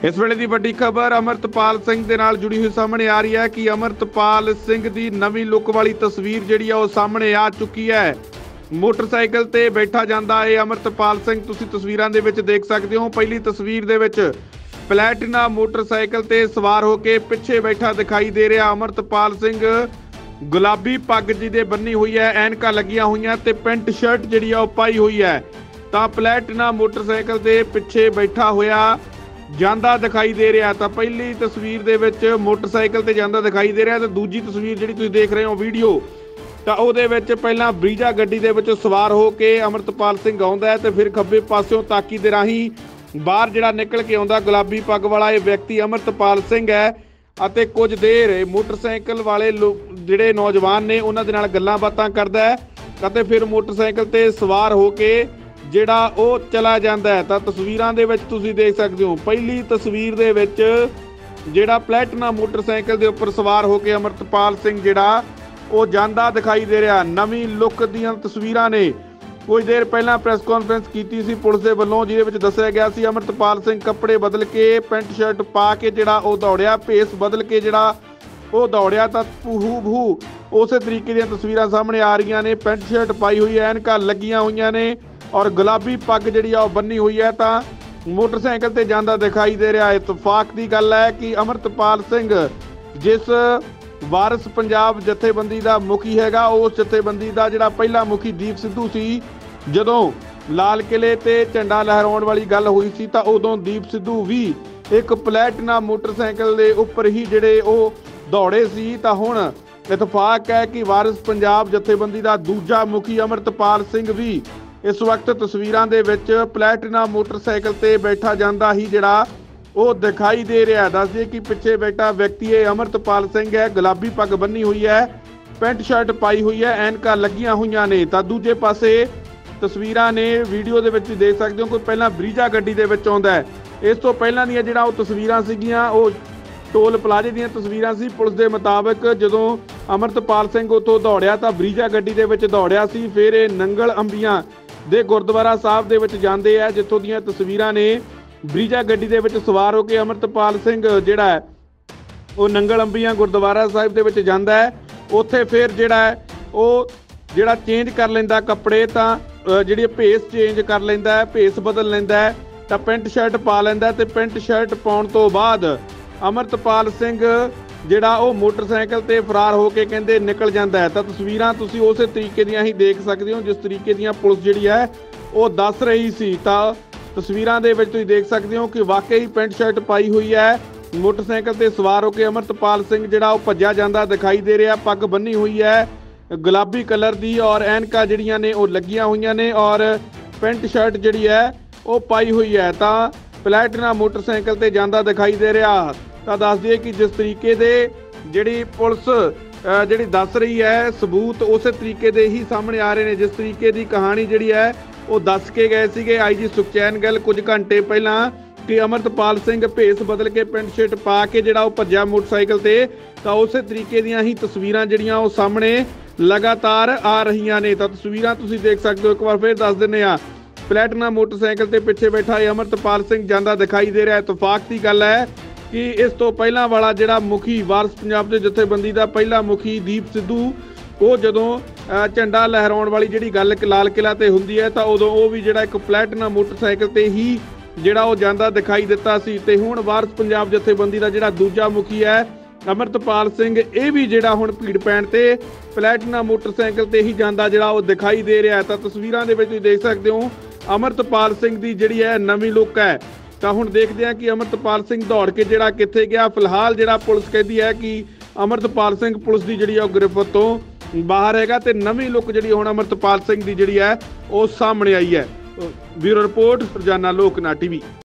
इस वेले की वड्डी खबर अमृतपाल सिंह दे नाल जुड़ी हुई सामने आ रही है कि अमृतपाल सिंह की नवी लुक वाली तस्वीर जिहड़ी है वो सामने आ चुकी है। मोटरसाइकिल ते बैठा जांदा है अमृतपाल सिंह, तुसीं तस्वीरां दे विच देख सकते हो। पहली तस्वीर दे विच प्लैटिना मोटरसाइकिल ते सवार होके पिछे बैठा दिखाई दे रहा अमृतपाल सिंह। गुलाबी पग जिहदे बन्नी हुई है, ऐनकां लगियां हुईयां ते पेंट शर्ट जिहड़ी है वो पाई हुई है। तां प्लैटिना मोटरसाइकिल दे पिछे बैठा होया ਜਾਂਦਾ दिखाई दे रहा। तो पहली तस्वीर दे विच मोटरसाइकिल ते जांदा दिखाई दे रहा, तो दूजी तस्वीर जिहड़ी तुसीं देख रहे हो वीडियो, तो ਉਹਦੇ ਵਿੱਚ ਪਹਿਲਾਂ ਬਰੀਜਾ ਗੱਡੀ ਦੇ ਵਿੱਚ ਸਵਾਰ ਹੋ ਕੇ ਅਮਰਤਪਾਲ ਸਿੰਘ ਆਉਂਦਾ ਹੈ ਤੇ ਫਿਰ ਖੱਬੇ ਪਾਸਿਓਂ ਤਾਕੀ ਦੇ ਰਾਹੀਂ ਬਾਹਰ ਜਿਹੜਾ ਨਿਕਲ ਕੇ ਆਉਂਦਾ ਗੁਲਾਬੀ ਪੱਗ ਵਾਲਾ ਇਹ ਵਿਅਕਤੀ ਅਮਰਤਪਾਲ ਸਿੰਘ ਹੈ। ਅਤੇ ਕੁਝ ਦੇਰ ਮੋਟਰਸਾਈਕਲ ਵਾਲੇ ਜਿਹੜੇ ਨੌਜਵਾਨ ਨੇ ਉਹਨਾਂ ਦੇ ਨਾਲ ਗੱਲਾਂ ਬਾਤਾਂ ਕਰਦਾ ਹੈ ਅਤੇ ਫਿਰ ਮੋਟਰਸਾਈਕਲ ਤੇ ਸਵਾਰ ਹੋ ਕੇ ਜਿਹੜਾ ਉਹ ਚਲਾ ਜਾਂਦਾ ਹੈ। ਤਾਂ ਤਸਵੀਰਾਂ ਦੇ ਵਿੱਚ ਤੁਸੀਂ ਦੇਖ ਸਕਦੇ ਹੋ, ਪਹਿਲੀ ਤਸਵੀਰ ਦੇ ਵਿੱਚ ਜਿਹੜਾ ਪਲੈਟੀਨਾ ਮੋਟਰਸਾਈਕਲ ਦੇ ਉੱਪਰ ਸਵਾਰ ਹੋ ਕੇ ਅਮਰਤਪਾਲ ਸਿੰਘ ਜਿਹੜਾ ਉਹ ਜਾਂਦਾ ਦਿਖਾਈ ਦੇ ਰਿਹਾ। ਨਵੀਂ ਲੁੱਕ ਦੀਆਂ ਤਸਵੀਰਾਂ ਨੇ। ਕੁਝ ਦੇਰ ਪਹਿਲਾਂ ਪ੍ਰੈਸ ਕਾਨਫਰੰਸ ਕੀਤੀ ਸੀ ਪੁਲਿਸ ਦੇ ਵੱਲੋਂ, ਜਿਹਦੇ ਵਿੱਚ ਦੱਸਿਆ ਗਿਆ ਸੀ ਅਮਰਤਪਾਲ ਸਿੰਘ ਕੱਪੜੇ ਬਦਲ ਕੇ ਪੈਂਟ ਸ਼ਰਟ ਪਾ ਕੇ ਜਿਹੜਾ ਉਹ ਦੌੜਿਆ, ਭੇਸ ਬਦਲ ਕੇ ਜਿਹੜਾ ਉਹ ਦੌੜਿਆ। ਤਾਂ ਹੂ ਉਸੇ ਤਰੀਕੇ ਦੀਆਂ ਤਸਵੀਰਾਂ ਸਾਹਮਣੇ ਆ ਰਹੀਆਂ ਨੇ। ਪੈਂਟ ਸ਼ਰਟ ਪਾਈ ਹੋਈ ਹੈ, ਐਨਕਾਂ ਲੱਗੀਆਂ ਹੋਈਆਂ ਨੇ और गुलाबी पग जी बन्नी हुई है। तो मोटरसाइकिल ते जांदा दिखाई दे रहा है। इतफाक की गल है कि अमरतपाल सिंह जिस वारिस पंजाब जथेबंदी का मुखी हैगा, उस जथेबंदी का जिहड़ा पहला मुखी दीप सिद्धू सी, जदों लाल किले ते झंडा लहराउण वाली गल हुई सी तां उदों दीप सिद्धू भी एक प्लैटिना मोटरसाइकिल के उपर ही जिहड़े वो दौड़े सी। तां हुण इतफाक है कि वारिस पंजाब जथेबंदी का दूजा मुखी अमरतपाल सिंह भी इस वक्त तस्वीरां दे विच प्लैटिना मोटरसाइकिल ते बैठा जांदा ही जिहड़ा वो दिखाई दे रहा। दस दिए कि पिछे बैठा व्यक्ति है अमरतपाल सिंह है, गुलाबी पग बन्नी हुई है, पेंट शर्ट पाई हुई है, ऐनकां लगियां हुईयां ने। तां दूजे पासे तस्वीरां ने वीडियो दे विच देख सकते हो, कोई पहला ब्रीजा गड्डी दे विच आउंदा है। इस तो पहलां दीयां जिहड़ा वो तस्वीरां सीगीआं वो टोल प्लाजे दीयां तस्वीरां सी। पुलिस दे मुताबिक जदों अमरतपाल सिंह उत्थों दौड़िया तां ब्रीजा गड्डी दे विच दौड़िया सी। फिर ये नंगल अंबियां ਦੇ ਗੁਰਦੁਆਰਾ ਸਾਹਿਬ ਦੇ ਵਿੱਚ ਜਾਂਦੇ ਆ, ਜਿੱਥੋਂ ਦੀਆਂ ਤਸਵੀਰਾਂ ਨੇ ਬਰੀਜਾ ਗੱਡੀ ਦੇ ਵਿੱਚ ਸਵਾਰ ਹੋ ਕੇ ਅਮਰਤਪਾਲ ਸਿੰਘ ਜਿਹੜਾ ਹੈ ਉਹ ਨੰਗਲ ਅੰਬੀਆਂ ਗੁਰਦੁਆਰਾ ਸਾਹਿਬ ਦੇ ਵਿੱਚ ਜਾਂਦਾ ਹੈ। ਉੱਥੇ ਫਿਰ ਜਿਹੜਾ ਹੈ ਉਹ ਜਿਹੜਾ ਚੇਂਜ ਕਰ ਲੈਂਦਾ ਕੱਪੜੇ, ਤਾਂ ਜਿਹੜੀ ਭੇਸ ਚੇਂਜ ਕਰ ਲੈਂਦਾ ਹੈ, ਭੇਸ ਬਦਲ ਲੈਂਦਾ ਹੈ, ਤਾਂ ਪੈਂਟ ਸ਼ਰਟ ਪਾ ਲੈਂਦਾ ਤੇ ਪੈਂਟ ਸ਼ਰਟ ਪਾਉਣ ਤੋਂ ਬਾਅਦ ਅਮਰਤਪਾਲ ਸਿੰਘ ਜਿਹੜਾ ਉਹ ਮੋਟਰਸਾਈਕਲ ਤੇ ਫਰਾਰ ਹੋ ਕੇ ਕਹਿੰਦੇ ਨਿਕਲ ਜਾਂਦਾ ਹੈ। ਤਾਂ ਤਸਵੀਰਾਂ ਤੁਸੀਂ ਉਸੇ ਤਰੀਕੇ ਦੀਆਂ ਹੀ ਦੇਖ ਸਕਦੇ ਹੋ ਜਿਸ ਤਰੀਕੇ ਦੀਆਂ ਪੁਲਿਸ ਜਿਹੜੀ ਹੈ ਉਹ ਦੱਸ ਰਹੀ ਸੀ। ਤਾਂ ਤਸਵੀਰਾਂ ਦੇ ਵਿੱਚ ਤੁਸੀਂ ਦੇਖ ਸਕਦੇ ਹੋ ਕਿ ਵਾਕਈ ਪੈਂਟ ਸ਼ਰਟ ਪਾਈ ਹੋਈ ਹੈ, ਮੋਟਰਸਾਈਕਲ ਤੇ ਸਵਾਰ ਹੋ ਕੇ ਅਮਰਤਪਾਲ ਸਿੰਘ ਜਿਹੜਾ ਉਹ ਭੱਜਿਆ ਜਾਂਦਾ ਦਿਖਾਈ ਦੇ ਰਿਹਾ। ਪੱਗ ਬੰਨੀ ਹੋਈ ਹੈ ਗੁਲਾਬੀ ਕਲਰ ਦੀ ਔਰ ਐਨਕਾਂ ਜਿਹੜੀਆਂ ਨੇ ਉਹ ਲੱਗੀਆਂ ਹੋਈਆਂ ਨੇ ਔਰ ਪੈਂਟ ਸ਼ਰਟ ਜਿਹੜੀ ਹੈ ਉਹ ਪਾਈ ਹੋਈ ਹੈ। ਤਾਂ ਪਲੈਟੀਨਾ ਮੋਟਰਸਾਈਕਲ ਤੇ ਜਾਂਦਾ ਦਿਖਾਈ ਦੇ ਰਿਹਾ। ਤਾਂ ਦੱਸ ਦਈਏ ਕਿ ਜਿਸ ਤਰੀਕੇ ਦੇ ਜਿਹੜੀ ਪੁਲਿਸ ਜਿਹੜੀ ਦੱਸ ਰਹੀ ਹੈ ਸਬੂਤ ਉਸੇ ਤਰੀਕੇ ਦੇ ਹੀ ਸਾਹਮਣੇ ਆ ਰਹੇ ਨੇ। ਜਿਸ ਤਰੀਕੇ ਦੀ ਕਹਾਣੀ ਜਿਹੜੀ ਹੈ ਉਹ ਦੱਸ ਕੇ ਗਏ ਸੀਗੇ ਆਈਜੀ ਸੁਖਚੈਨ ਗਿੱਲ ਕੁਝ ਘੰਟੇ ਪਹਿਲਾਂ ਕਿ ਅਮਰਤਪਾਲ ਸਿੰਘ ਭੇਸ ਬਦਲ ਕੇ ਪੈਂਟ ਸ਼ਰਟ ਪਾ ਕੇ ਜਿਹੜਾ ਉਹ ਭੱਜਿਆ ਮੋਟਰਸਾਈਕਲ ਤੇ, ਤਾਂ ਉਸੇ ਤਰੀਕੇ ਦੀਆਂ ਹੀ ਤਸਵੀਰਾਂ ਜਿਹੜੀਆਂ ਉਹ ਸਾਹਮਣੇ ਲਗਾਤਾਰ ਆ ਰਹੀਆਂ ਨੇ। ਤਾਂ ਤਸਵੀਰਾਂ ਤੁਸੀਂ ਦੇਖ ਸਕਦੇ ਹੋ, ਇੱਕ ਵਾਰ ਫਿਰ ਦੱਸ ਦਿੰਦੇ ਆ, ਪਲੈਟੀਨਾ ਮੋਟਰਸਾਈਕਲ ਤੇ ਪਿੱਛੇ ਬੈਠਾ ਇਹ ਅਮਰਤਪਾਲ ਸਿੰਘ ਜਾਂਦਾ ਦਿਖਾਈ ਦੇ ਰਿਹਾ। ਇਤਫਾਕ ਦੀ ਗੱਲ ਹੈ कि इस तो पहला वाला जिहड़ा मुखी वारिस पंजाब के जथेबंदी का पहला मुखी दीप सिद्धू वो जदों झंडा लहराउण वाली जिहड़ी गल लाल किला ते हुंदी है, तां उदों वो भी जिहड़ा एक प्लैटिना मोटरसाइकिल ते ही जिहड़ा वो जांदा दिखाई दिता सी। ते हुण वारिस पंजाब जथेबंदी का जिहड़ा दूजा मुखी है अमरतपाल सिंह, ये भी जिहड़ा हुण भीड़ पैण ते प्लैटिना मोटरसाइकिल ते ही जांदा जिहड़ा वो दिखाई दे रहा है। तां तस्वीरां दे विच तुसीं देख सकदे हो अमरतपाल सिंह दी जिहड़ी है नवीं लुक है। ਤਾਂ ਹੁਣ ਦੇਖਦੇ ਹਾਂ ਕਿ ਅਮਰਤਪਾਲ ਸਿੰਘ ਦੌੜ ਕੇ ਜਿਹੜਾ ਕਿੱਥੇ ਗਿਆ। ਫਿਲਹਾਲ ਜਿਹੜਾ ਪੁਲਿਸ ਕਹਿੰਦੀ ਹੈ ਕਿ ਅਮਰਤਪਾਲ ਸਿੰਘ ਪੁਲਿਸ ਦੀ ਜਿਹੜੀ ਉਹ ਗ੍ਰਿਫਤ ਤੋਂ ਬਾਹਰ ਹੈਗਾ ਤੇ ਨਵੀਂ ਲੁੱਕ ਜਿਹੜੀ ਹੁਣ ਅਮਰਤਪਾਲ ਸਿੰਘ ਦੀ ਜਿਹੜੀ ਹੈ ਉਹ ਸਾਹਮਣੇ ਆਈ ਹੈ। ਬਿਊਰੋ ਰਿਪੋਰਟ ਰੋਜ਼ਾਨਾ ਲੋਕਨਾ ਟੀਵੀ।